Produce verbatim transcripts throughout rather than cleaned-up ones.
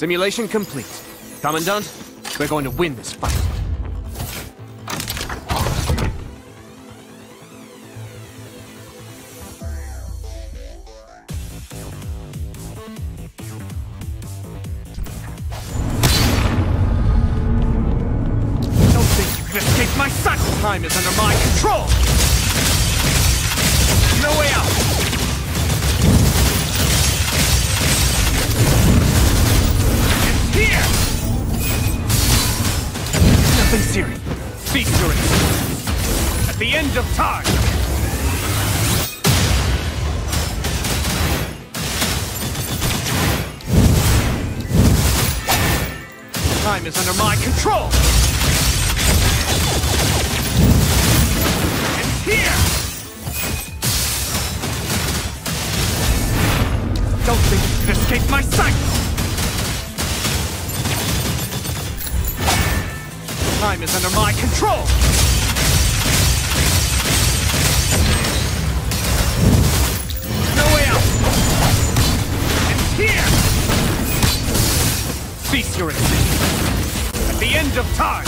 Simulation complete. Commandant, we're going to win this fight. Don't think you can escape my sight! Time is under my control! No way out! It's here! Nothing serious. Feast your insistence. At the end of time! Time is under my control! It's here! Don't think you can escape my sight! Time is under my control! No way out! It's here! Cease your existence! At the end of time!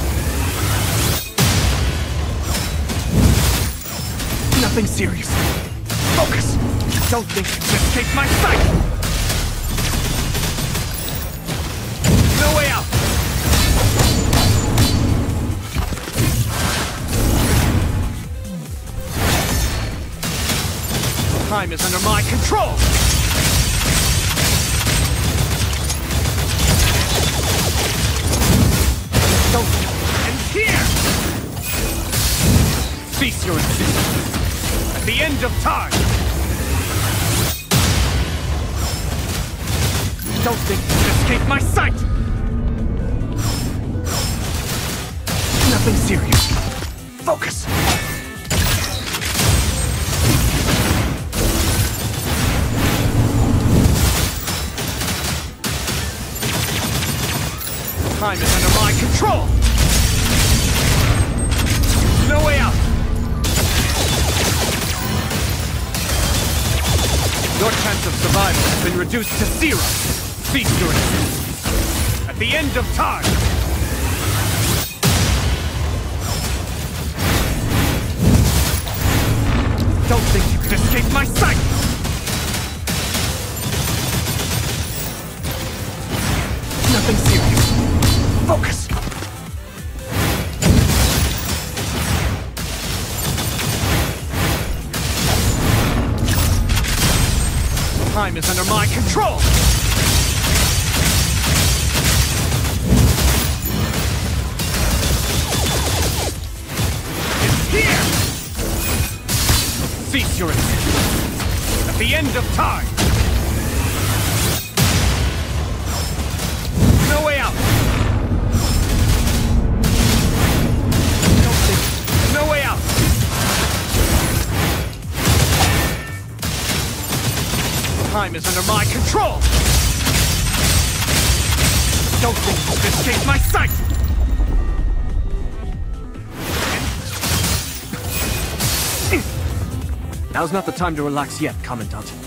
Nothing serious. Focus! Don't think you can escape my sight! No way out! Time is under my control! Don't... And here! Cease your existence! At the end of time! Don't think you can escape my sight! Nothing serious. Focus! Time is under my control! No way out! Your chance of survival has been reduced to zero! Feast your existence! At the end of time! Don't think you can escape my sight! Nothing serious. Focus! Time is under my control! It's here! Cease your existence! At the end of time! No way out! Don't think... No way out! Time is under my control! Don't think you can escape my sight! Now's not the time to relax yet, Commandant.